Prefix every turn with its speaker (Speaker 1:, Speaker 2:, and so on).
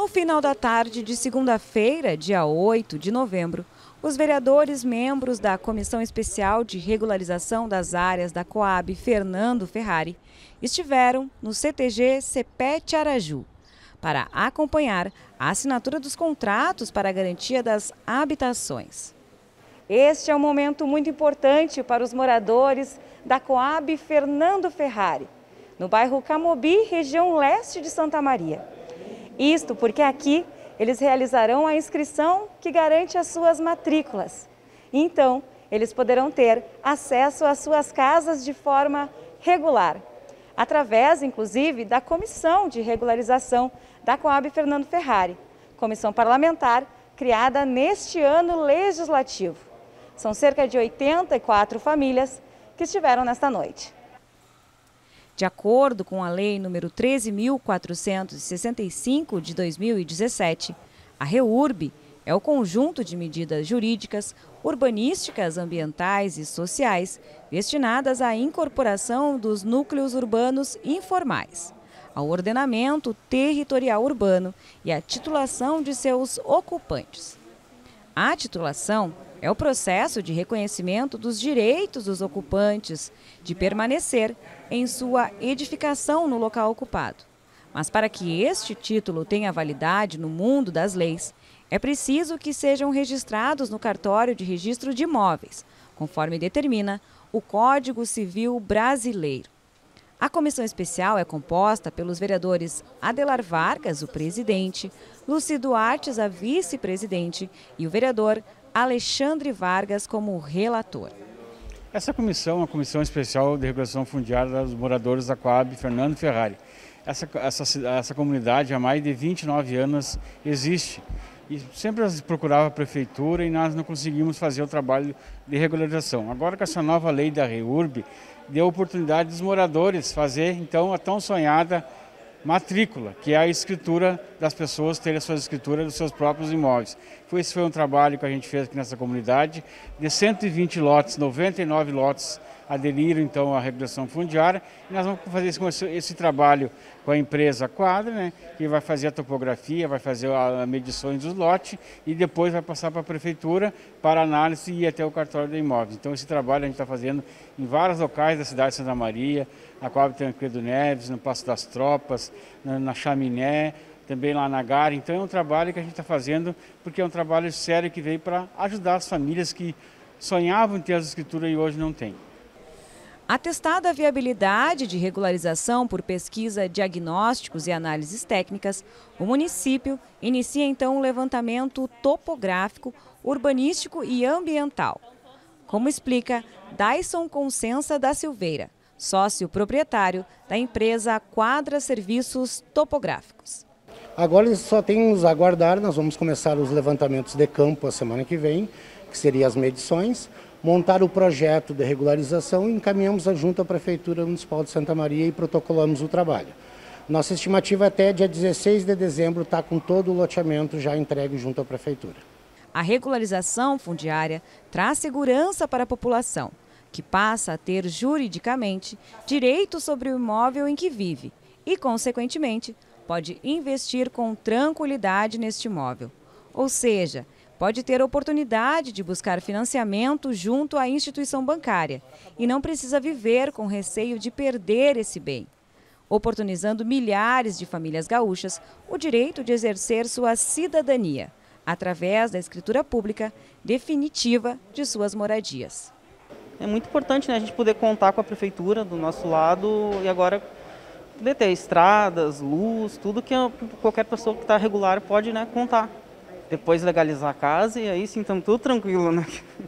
Speaker 1: No final da tarde de segunda-feira, dia 8 de novembro, os vereadores membros da Comissão Especial de Regularização das Áreas da Coab Fernando Ferrari estiveram no CTG Cepete Araju para acompanhar a assinatura dos contratos para a garantia das habitações. Este é um momento muito importante para os moradores da Coab Fernando Ferrari, no bairro Camobi, região leste de Santa Maria. Isto porque aqui eles realizarão a inscrição que garante as suas matrículas. Então, eles poderão ter acesso às suas casas de forma regular, através, inclusive, da Comissão de Regularização da Coab Fernando Ferrari, comissão parlamentar criada neste ano legislativo. São cerca de 84 famílias que estiveram nesta noite. De acordo com a Lei nº 13.465 de 2017, a REURB é o conjunto de medidas jurídicas, urbanísticas, ambientais e sociais destinadas à incorporação dos núcleos urbanos informais, ao ordenamento territorial urbano e à titulação de seus ocupantes. A titulação é o processo de reconhecimento dos direitos dos ocupantes de permanecer em sua edificação no local ocupado. Mas para que este título tenha validade no mundo das leis, é preciso que sejam registrados no cartório de registro de imóveis, conforme determina o Código Civil Brasileiro. A comissão especial é composta pelos vereadores Adelar Vargas, o presidente, Luci Duartes, a vice-presidente, e o vereador Alexandre Vargas como relator.
Speaker 2: Essa comissão é uma comissão especial de regulação fundiária dos moradores da Coab Fernando Ferrari. Essa comunidade há mais de 29 anos existe e sempre procurava a prefeitura e nós não conseguimos fazer o trabalho de regularização. Agora com essa nova lei da REURB, deu a oportunidade dos moradores fazer então a tão sonhada matrícula, que é a escritura das pessoas terem a sua escritura dos seus próprios imóveis. Esse foi um trabalho que a gente fez aqui nessa comunidade. De 120 lotes, 99 lotes aderiram então à regulação fundiária. E nós vamos fazer esse trabalho com a empresa Quadra, né, que vai fazer a topografia, vai fazer as medições dos lotes e depois vai passar para a prefeitura para análise e ir até o cartório de imóveis. Então esse trabalho a gente está fazendo em vários locais da cidade de Santa Maria, na Coab Tancredo Neves, no Passo das Tropas, na Chaminé, também lá na Gara. Então é um trabalho que a gente está fazendo porque é um trabalho sério que veio para ajudar as famílias que sonhavam em ter as escrituras e hoje não têm.
Speaker 1: Atestada a viabilidade de regularização por pesquisa, diagnósticos e análises técnicas, o município inicia então um levantamento topográfico, urbanístico e ambiental. Como explica Dyson Consensa da Silveira, sócio proprietário da empresa Quadra Serviços Topográficos.
Speaker 3: Agora eles só tem nos aguardar, nós vamos começar os levantamentos de campo a semana que vem, que seriam as medições, montar o projeto de regularização e encaminhamos junto à Prefeitura Municipal de Santa Maria e protocolamos o trabalho. Nossa estimativa até dia 16 de dezembro está com todo o loteamento já entregue junto à Prefeitura.
Speaker 1: A regularização fundiária traz segurança para a população, que passa a ter juridicamente direito sobre o imóvel em que vive e, consequentemente, pode investir com tranquilidade neste imóvel. Ou seja, pode ter oportunidade de buscar financiamento junto à instituição bancária e não precisa viver com receio de perder esse bem, oportunizando milhares de famílias gaúchas o direito de exercer sua cidadania, através da escritura pública definitiva de suas moradias.
Speaker 4: É muito importante, né, a gente poder contar com a prefeitura do nosso lado e agora poder ter estradas, luz, tudo que qualquer pessoa que está regular pode, né, contar. Depois legalizar a casa e aí sim estamos tudo tranquilo, né?